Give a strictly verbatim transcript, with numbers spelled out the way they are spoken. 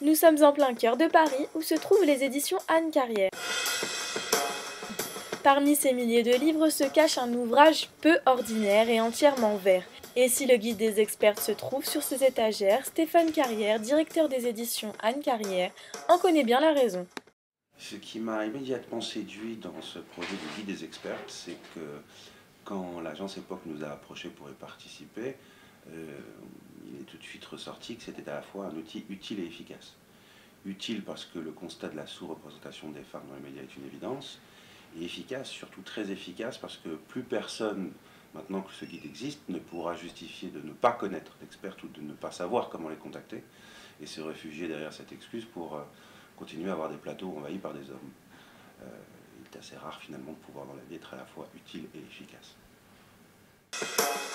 Nous sommes en plein cœur de Paris où se trouvent les éditions Anne Carrière. Parmi ces milliers de livres se cache un ouvrage peu ordinaire et entièrement vert. Et si le guide des experts se trouve sur ces étagères, Stéphane Carrière, directeur des éditions Anne Carrière, en connaît bien la raison. Ce qui m'a immédiatement séduit dans ce projet de guide des experts, c'est que quand l'agence Époque nous a approchés pour y participer, euh, il est tout de suite ressorti que c'était à la fois un outil utile et efficace. Utile parce que le constat de la sous-représentation des femmes dans les médias est une évidence, et efficace, surtout très efficace, parce que plus personne, maintenant que ce guide existe, ne pourra justifier de ne pas connaître d'experts ou de ne pas savoir comment les contacter, et se réfugier derrière cette excuse pour euh, continuer à avoir des plateaux envahis par des hommes. Euh, il est assez rare finalement de pouvoir dans la vie être à la fois utile et efficace.